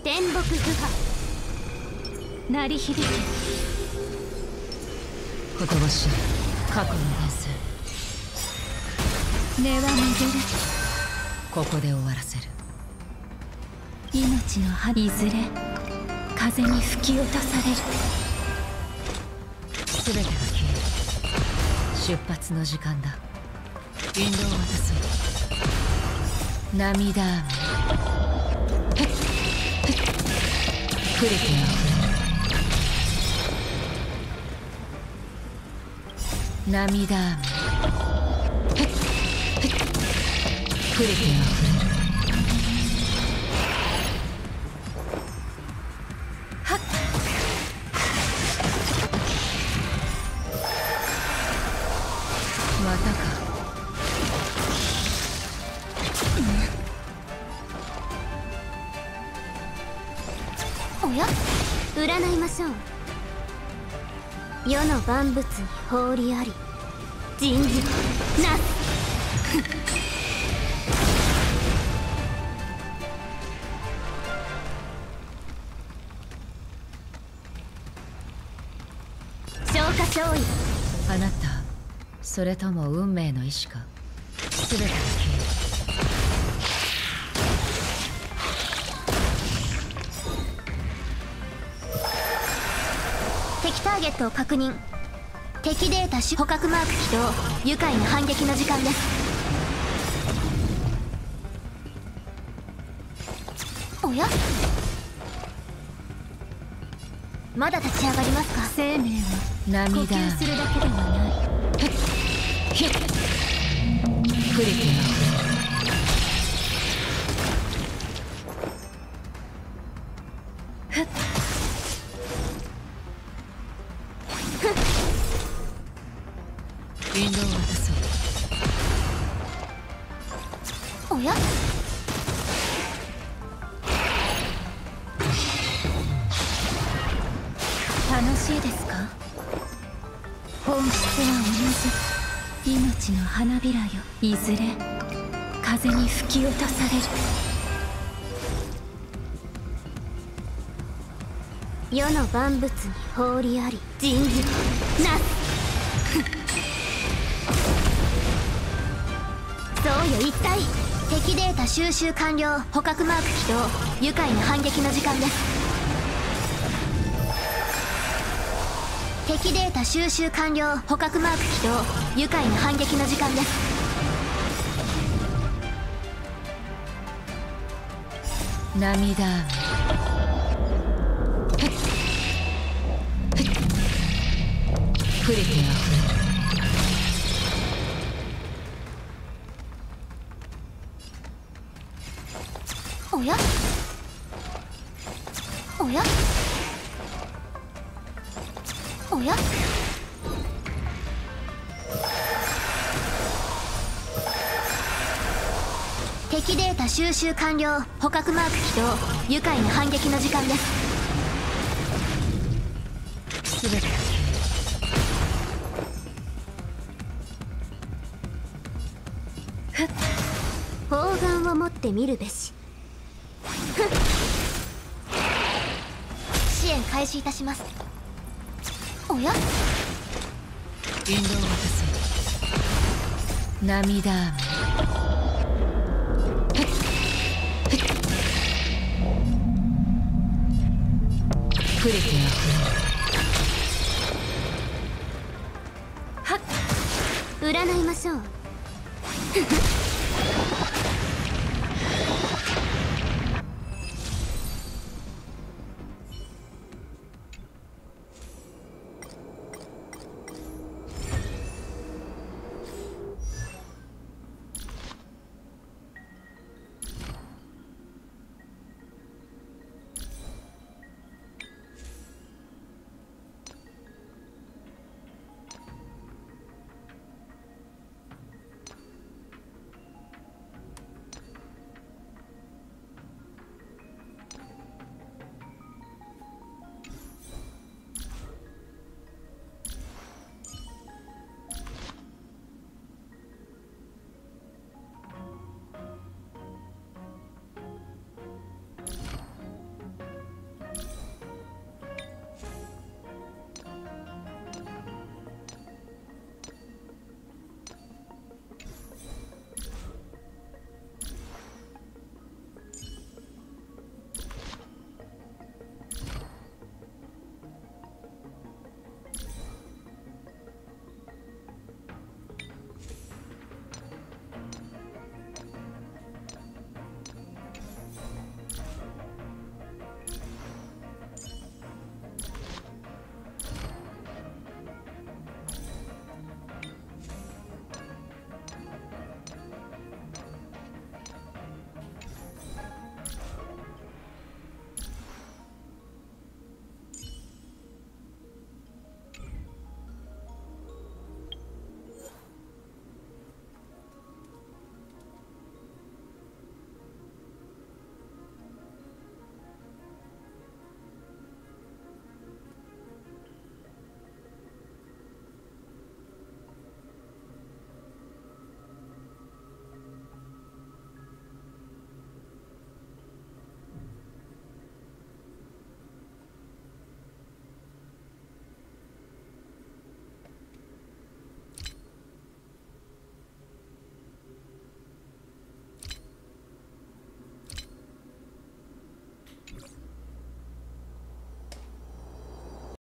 天木不破鳴り響け。 ほとばしい過去の伝説。 根は巡る。 ここで終わらせる。 命の葉いずれ風に吹き落とされる。 全てが消える。出発の時間だ。引導を渡そう。涙雨触れてあふれる。涙雨触れてあふれる。はっまたか。 おや、占いましょう。世の万物に放りあり、人事なす。消化勝利。 あなた、それとも運命の意志か。全てが消える。 敵ターゲットを確認。敵データ捕獲マーク起動。愉快な反撃の時間です。おや、まだ立ち上がりますか。生命は呼涙吸するだけではない。 触れてあふれる。引導を渡そう。 おや、楽しいですか。本質は同じ。命の花びらよ、いずれ風に吹き落とされる。世の万物に放りあり、人事なす。そうよ、一体。敵データ収集完了。捕獲マーク起動。愉快な反撃の時間です。敵データ収集完了。捕獲マーク起動。愉快な反撃の時間です。 涙雨触れてあふれる。 おやおやおや、敵データ収集完了。捕獲マーク起動。愉快な反撃の時間です。 全てが消える。 砲丸を持ってみるべし。支援開始いたします。おや、 引導を渡そう。涙雨触れてあふれる。